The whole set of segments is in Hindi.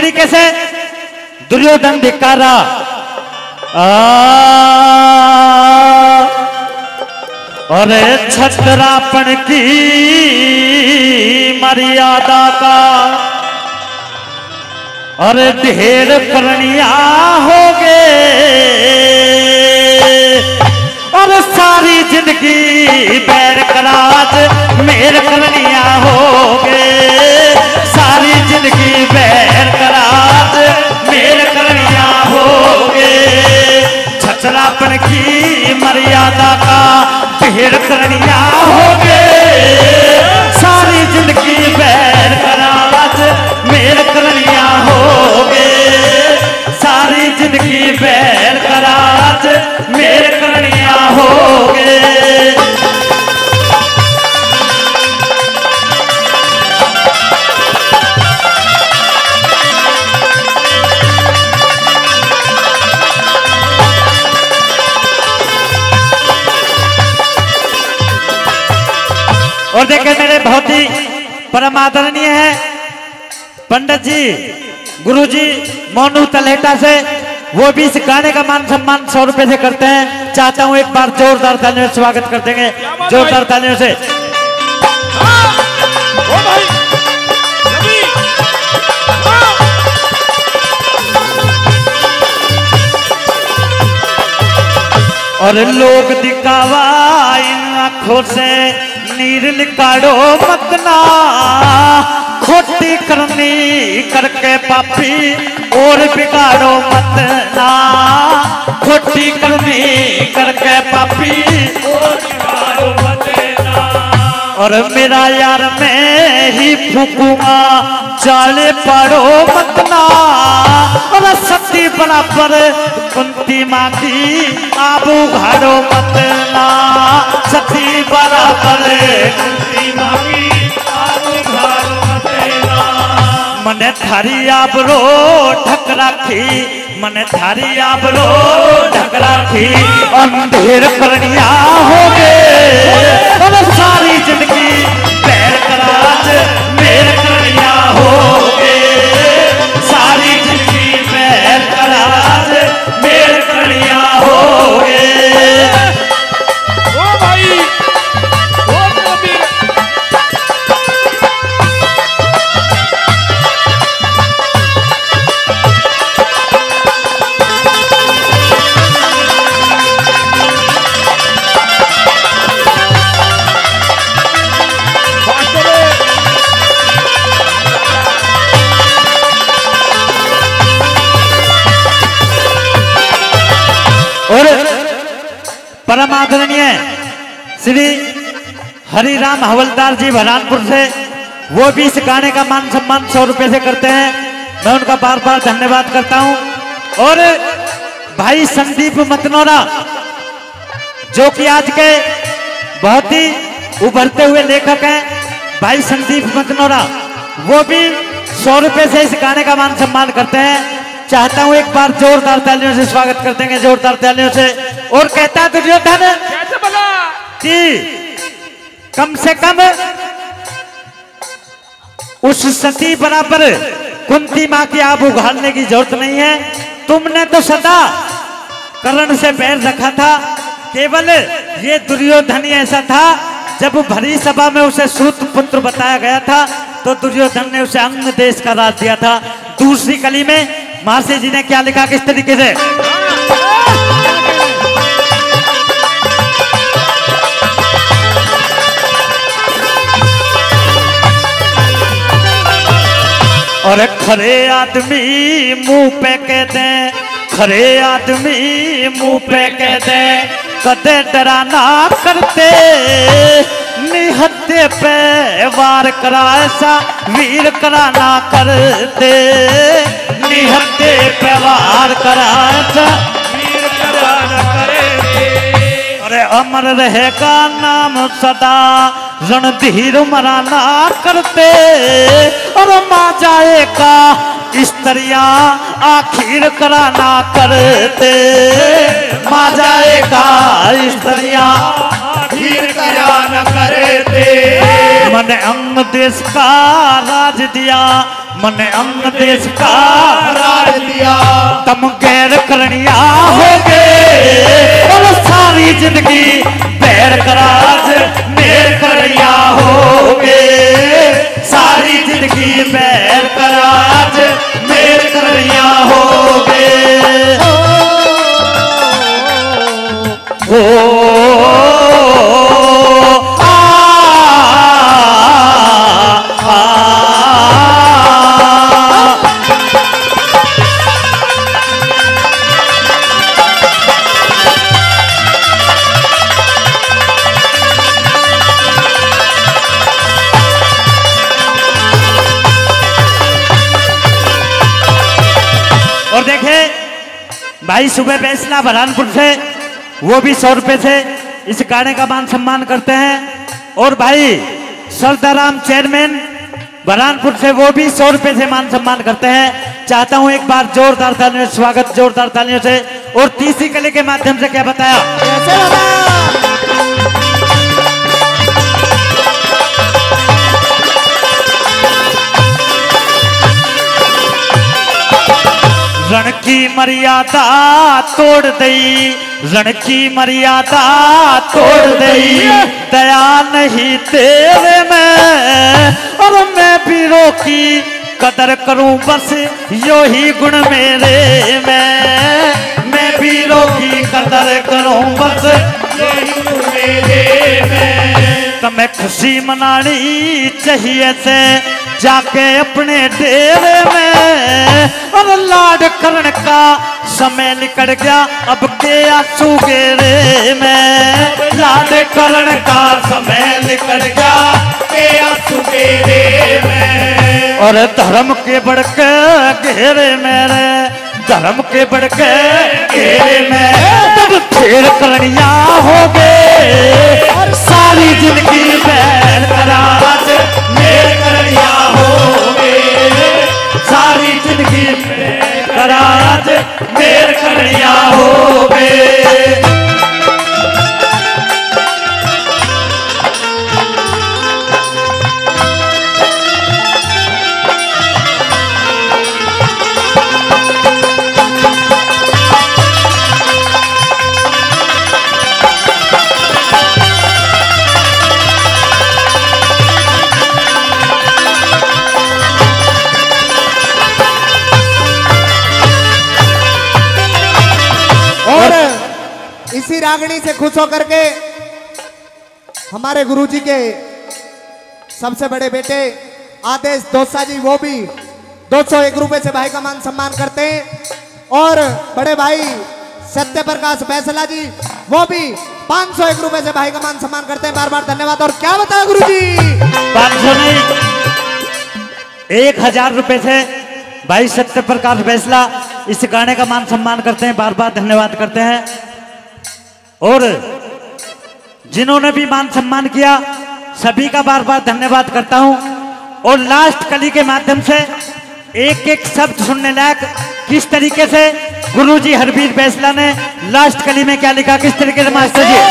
तरीके से दुर्योधन धिक्कारा और छत्रापन की मर्यादा का और ढेर करनिया हो गए और सारी जिंदगी बैर कराज मेर करनिया हो गए सारी जिंदगी बैर कराज मेर करनिया हो गए छत्रापन की मर्यादा का ढेर करनिया हो गए सारी जिंदगी बैर कराज मेर करनिया हो गए सारी जिंदगी बैर कराज मेर करनिया हो गए। और देखे मेरे बहुत ही परम आदरणीय है पंडित जी गुरु जी मोनू तलहेटा से, वो भी इस गाने का मान सम्मान 100 रुपए से करते हैं। चाहता हूं एक बार जोरदार तालियों से स्वागत कर देंगे, जोरदार तालियों से। और लोग दिखावा इन आंखों से नीर निकालो मत ना खोटी करनी करके पापी और बिगाड़ो मत ना खोटी करनी करके पापी और बिगाड़ो मत ना और मेरा यार मैं ही फूकूंगा चाले पाड़ो मत ना और सती बराबर कुंती माँ की आबू घाड़ो मत ना सती बराबर कुंती माँ की आबू घाड़ो मत ना मने थारी आबरो ढक राखी मने थारी आबरो ढक राखी अंधेर करनिया हो गए और सारी जिंदगी पैर कराज मेर करनिया हो गए सारी जिंदगी पैर कराज मेर करनिया हो गए। ओ भाई ओ कबीर और परम आदरणीय श्री हरिराम हवलदार जी भरानपुर से, वो भी इस गाने का मान सम्मान 100 रुपए से करते हैं। मैं उनका बार बार धन्यवाद करता हूं। और भाई संदीप मतनोरा जो कि आज के बहुत ही उभरते हुए लेखक हैं, भाई संदीप मतनोरा वो भी 100 रुपए से इस गाने का मान सम्मान करते हैं। चाहता हूं एक बार जोरदार तालियों से स्वागत कर देंगे, जोरदार तालियों से। और कहता दुर्योधन कैसे बोला कि कम से कम उस सती बराबर कुंती मां की आब उघाड़ने की जरूरत नहीं है। तुमने तो सदा कर्ण से पैर रखा था, केवल ये दुर्योधन ही ऐसा था जब भरी सभा में उसे सूत पुत्र बताया गया था तो दुर्योधन ने उसे अंग देश का राज दिया था। दूसरी कली में महर्षि जी ने क्या लिखा, किस तरीके से और खरे आदमी मुंह पे कहते हैं, खरे आदमी मुंह पे कहते हैं कदे डराना करते निहत्ते पे वार करा ऐसा वीर कराना करते निहत्ते पे वार करा ऐसा वीर कराना करते। अरे अमर रहेगा नाम सदा रणधीर मराना करते और मां जाएगा स्त्रियां आखिर कराना करते मां जाएगा स्त्रियां आखिर कराना करते। मन अंग देश का राज दिया मन अंग देश का राज दिया, तम गैर करनिया हो गए और सारी जिंदगी बैर कराज मेर करनिया हो गए, सारी जिंदगी बैर कराज मेर करनिया हो गए। और देखे भाई सुबह फैसला बरहानपुर से वो भी 100 रुपए से इस गाने का मान सम्मान करते हैं। और भाई सरदाराम चेयरमैन बरहानपुर से वो भी 100 रुपए से मान सम्मान करते हैं। चाहता हूं एक बार जोरदार तालियों से स्वागत, जोरदार तालियों से। और तीसरी कली के माध्यम से क्या बताया, कैसे बाबा? रण की मर्यादा तोड़ दई, रण की मर्यादा तोड़ दई, दया नहीं तेरे में और मैं वीरों की कदर करूं बस यो ही गुण मेरे में, मैं वीरों की कदर करूं बस यो ही गुण मेरे में। तुम्हें खुशी मनानी चाहिए से जाके अपने डेरे में और लाड करण का समय निकल गया अब के आंसू गेरे में, लाड करण का समय निकल गया के आंसू गेरे में। और धर्म के बढ़के घेरे मेरे, धर्म के बढ़के घेरे में तब फेर करनिया हो गए और सारी जिंदगी बैर कराज मेर करनिया हो गए, सारी जिंदगी बैर कराज मेर करनिया हो गए। इसी रागनी से खुश होकर के हमारे गुरुजी के सबसे बड़े बेटे आदेश दोसा जी वो भी 201 रुपए से भाई का मान सम्मान करते हैं। और बड़े भाई सत्य प्रकाश फैसला जी वो भी 501 रुपए से भाई का मान सम्मान करते हैं। बार बार धन्यवाद। और क्या बताया गुरुजी, 500 नहीं 1000 रुपए से भाई सत्य प्रकाश फैसला इस गाने का मान सम्मान करते हैं, बार बार धन्यवाद करते हैं। और जिन्होंने भी मान सम्मान किया सभी का बार बार धन्यवाद करता हूं। और लास्ट कली के माध्यम से एक एक शब्द सुनने लायक किस तरीके से गुरुजी हरवीर फैसला ने लास्ट कली में क्या लिखा, किस तरीके से मास्टर जी।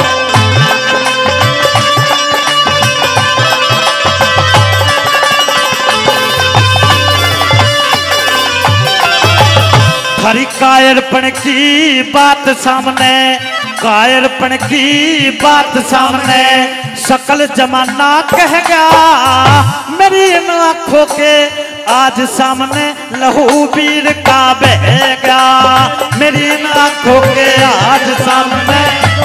हरी कायरपण की बात सामने, कायरपण की बात सामने सकल जमाना कह गया, मेरी इन आंखों के आज सामने लहू वीर का बह गया, मेरी इन आंखों के आज सामने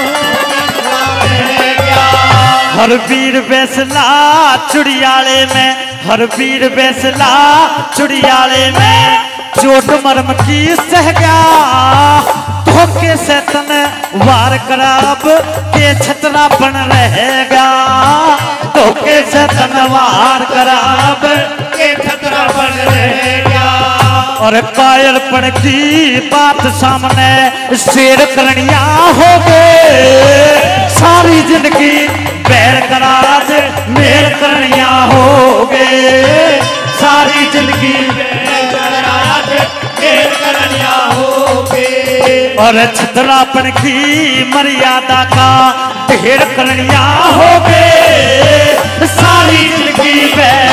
बह गया। हर वीर फैसला चुड़ियाले में, हर वीर फैसला चुड़ियाले में चोट मरम की सह गया, धोखे से तन वार कराब के छतरा बन रहेगा, धोखे से तन वार कराब के छतरा बन रहेगा। और कायरपण की बात सामने शेर करनिया हो गए, सारी जिंदगी बैर कराज मेर करनिया हो गए, सारी जिंदगी और छतरापन की मर्यादा का ढेर करनिया हो गए, सारी जिंदगी में